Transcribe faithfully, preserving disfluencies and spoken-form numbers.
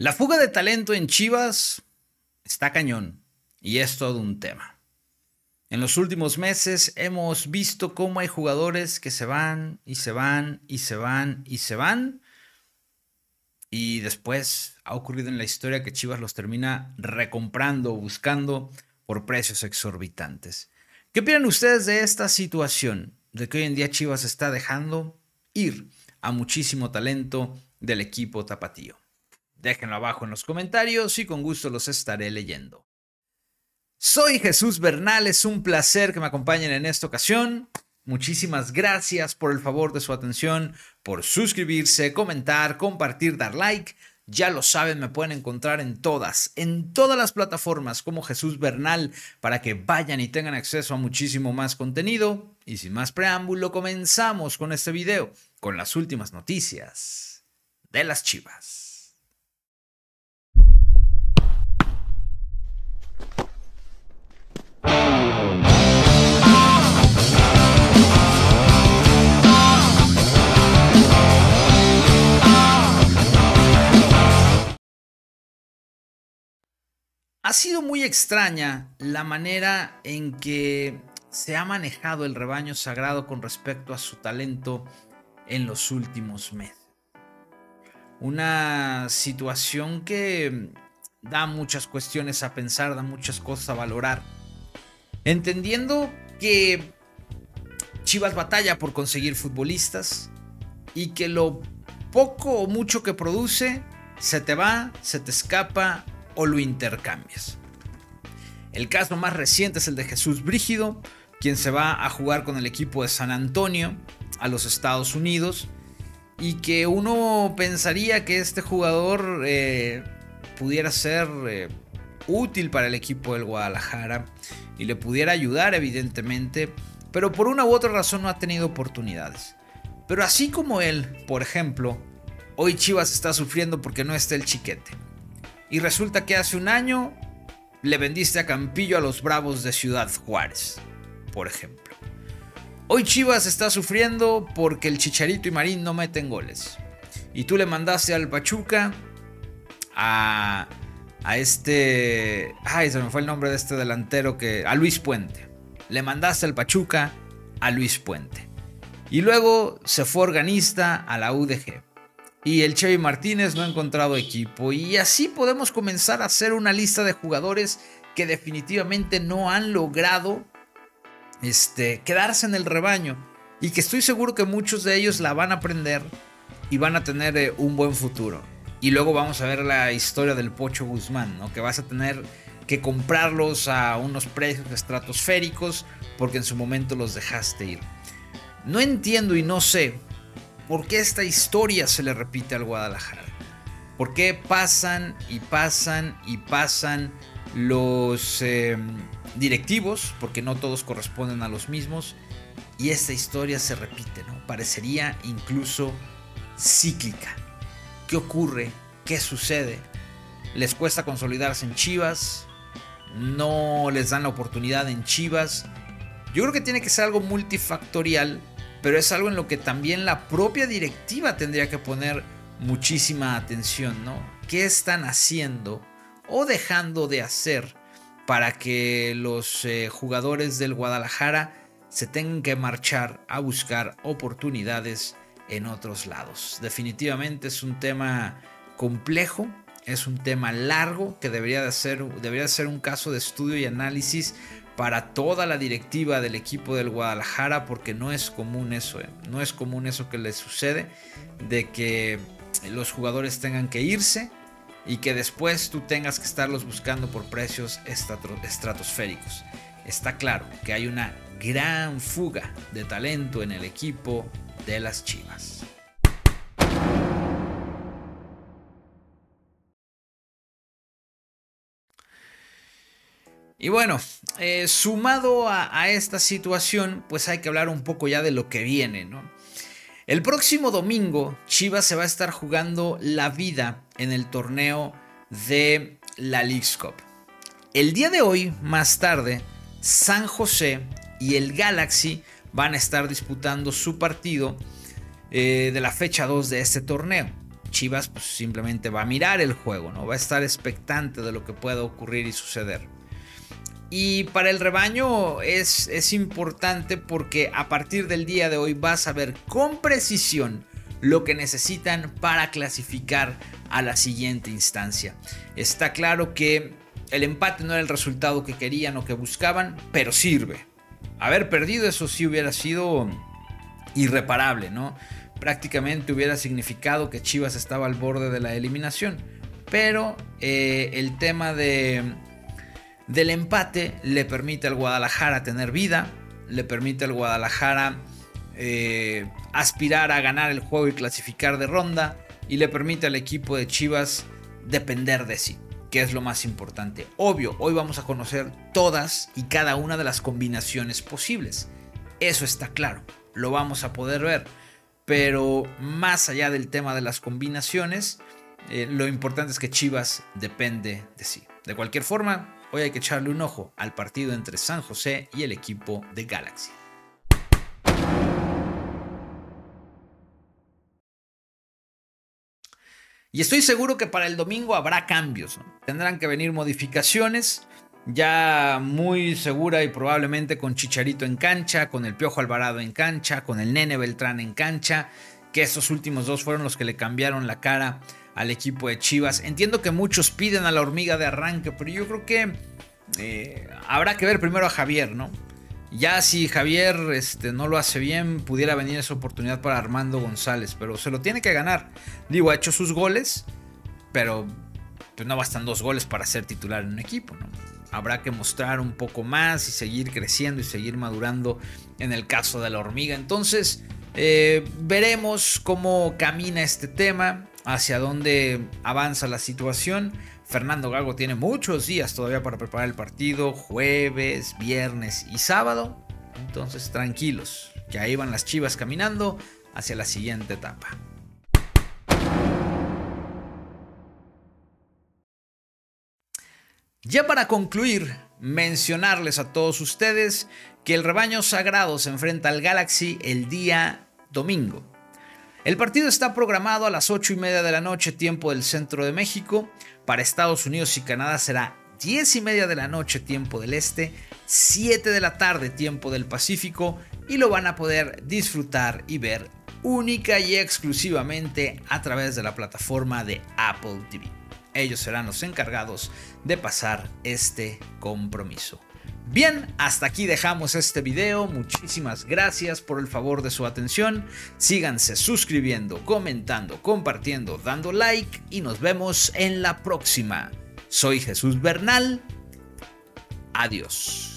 La fuga de talento en Chivas está cañón y es todo un tema. En los últimos meses hemos visto cómo hay jugadores que se van y se van y se van y se van y después ha ocurrido en la historia que Chivas los termina recomprando o buscando por precios exorbitantes. ¿Qué opinan ustedes de esta situación? De que hoy en día Chivas está dejando ir a muchísimo talento del equipo tapatío. Déjenlo abajo en los comentarios y con gusto los estaré leyendo. Soy Jesús Bernal, es un placer que me acompañen en esta ocasión. Muchísimas gracias por el favor de su atención, por suscribirse, comentar, compartir, dar like. Ya lo saben, me pueden encontrar en todas, en todas las plataformas como Jesús Bernal para que vayan y tengan acceso a muchísimo más contenido. Y sin más preámbulo, comenzamos con este video, con las últimas noticias de las Chivas. Ha sido muy extraña la manera en que se ha manejado el rebaño sagrado con respecto a su talento en los últimos meses. Una situación que da muchas cuestiones a pensar, da muchas cosas a valorar. Entendiendo que Chivas batalla por conseguir futbolistas y que lo poco o mucho que produce se te va, se te escapa o lo intercambias. El caso más reciente es el de Jesús Brígido, quien se va a jugar con el equipo de San Antonio a los Estados Unidos y que uno pensaría que este jugador eh, pudiera ser eh, útil para el equipo del Guadalajara y le pudiera ayudar evidentemente, pero por una u otra razón no ha tenido oportunidades. Pero así como él, por ejemplo, hoy Chivas está sufriendo porque no está el Chiquete. Y resulta que hace un año le vendiste a Campillo a los Bravos de Ciudad Juárez, por ejemplo. Hoy Chivas está sufriendo porque el Chicharito y Marín no meten goles. Y tú le mandaste al Pachuca a, a este... Ay, se me fue el nombre de este delantero que... A Luis Puente. Le mandaste al Pachuca a Luis Puente. Y luego se fue organista a la U D G. Y el Chevy Martínez no ha encontrado equipo. Y así podemos comenzar a hacer una lista de jugadores que definitivamente no han logrado este, quedarse en el rebaño. Y que estoy seguro que muchos de ellos la van a aprender y van a tener eh, un buen futuro. Y luego vamos a ver la historia del Pocho Guzmán, ¿no? Que vas a tener que comprarlos a unos precios estratosféricos porque en su momento los dejaste ir. No entiendo y no sé ¿por qué esta historia se le repite al Guadalajara? ¿Por qué pasan y pasan y pasan los eh, directivos? Porque no todos corresponden a los mismos. Y esta historia se repite, ¿no? Parecería incluso cíclica. ¿Qué ocurre? ¿Qué sucede? ¿Les cuesta consolidarse en Chivas? ¿No les dan la oportunidad en Chivas? Yo creo que tiene que ser algo multifactorial, pero es algo en lo que también la propia directiva tendría que poner muchísima atención, ¿no? ¿Qué están haciendo o dejando de hacer para que los eh, jugadores del Guadalajara se tengan que marchar a buscar oportunidades en otros lados? Definitivamente es un tema complejo, es un tema largo que debería de ser, debería de ser un caso de estudio y análisis para toda la directiva del equipo del Guadalajara, porque no es común eso, ¿eh? No es común eso que les sucede, de que los jugadores tengan que irse y que después tú tengas que estarlos buscando por precios estratosféricos. Está claro que hay una gran fuga de talento en el equipo de las Chivas. Y bueno, eh, sumado a, a esta situación, pues hay que hablar un poco ya de lo que viene, ¿no? El próximo domingo, Chivas se va a estar jugando la vida en el torneo de la Leagues Cup. El día de hoy, más tarde, San José y el Galaxy van a estar disputando su partido eh, de la fecha dos de este torneo. Chivas pues, simplemente va a mirar el juego, ¿no? Va a estar expectante de lo que pueda ocurrir y suceder. Y para el rebaño es, es importante porque a partir del día de hoy vas a ver con precisión lo que necesitan para clasificar a la siguiente instancia. Está claro que el empate no era el resultado que querían o que buscaban, pero sirve. Haber perdido eso sí hubiera sido irreparable, ¿no? Prácticamente hubiera significado que Chivas estaba al borde de la eliminación. Pero eh, el tema de, del empate le permite al Guadalajara tener vida, le permite al Guadalajara eh, aspirar a ganar el juego y clasificar de ronda, y le permite al equipo de Chivas depender de sí, que es lo más importante. Obvio, hoy vamos a conocer todas y cada una de las combinaciones posibles. Eso está claro, lo vamos a poder ver. Pero más allá del tema de las combinaciones, eh, lo importante es que Chivas depende de sí. De cualquier forma, hoy hay que echarle un ojo al partido entre San José y el equipo de Galaxy. Y estoy seguro que para el domingo habrá cambios, ¿no? Tendrán que venir modificaciones, ya muy segura y probablemente con Chicharito en cancha, con el Piojo Alvarado en cancha, con el Nene Beltrán en cancha, que estos últimos dos fueron los que le cambiaron la cara al equipo de Chivas. Entiendo que muchos piden a la hormiga de arranque, pero yo creo que eh, habrá que ver primero a Javier, ¿no? Ya si Javier este, no lo hace bien, pudiera venir esa oportunidad para Armando González, pero se lo tiene que ganar. Digo, ha hecho sus goles, pero pues no bastan dos goles para ser titular en un equipo, ¿no? Habrá que mostrar un poco más y seguir creciendo y seguir madurando en el caso de la hormiga. Entonces, eh, veremos cómo camina este tema, hacia dónde avanza la situación. Fernando Gago tiene muchos días todavía para preparar el partido, jueves, viernes y sábado. Entonces tranquilos, que ahí van las Chivas caminando hacia la siguiente etapa. Ya para concluir, mencionarles a todos ustedes que el rebaño sagrado se enfrenta al Galaxy el día domingo. El partido está programado a las ocho y media de la noche, tiempo del centro de México. Para Estados Unidos y Canadá será diez y media de la noche, tiempo del este, siete de la tarde, tiempo del Pacífico, y lo van a poder disfrutar y ver única y exclusivamente a través de la plataforma de Apple T V. Ellos serán los encargados de pasar este compromiso. Bien, hasta aquí dejamos este video. Muchísimas gracias por el favor de su atención. Síganse suscribiendo, comentando, compartiendo, dando like y nos vemos en la próxima. Soy Jesús Bernal. Adiós.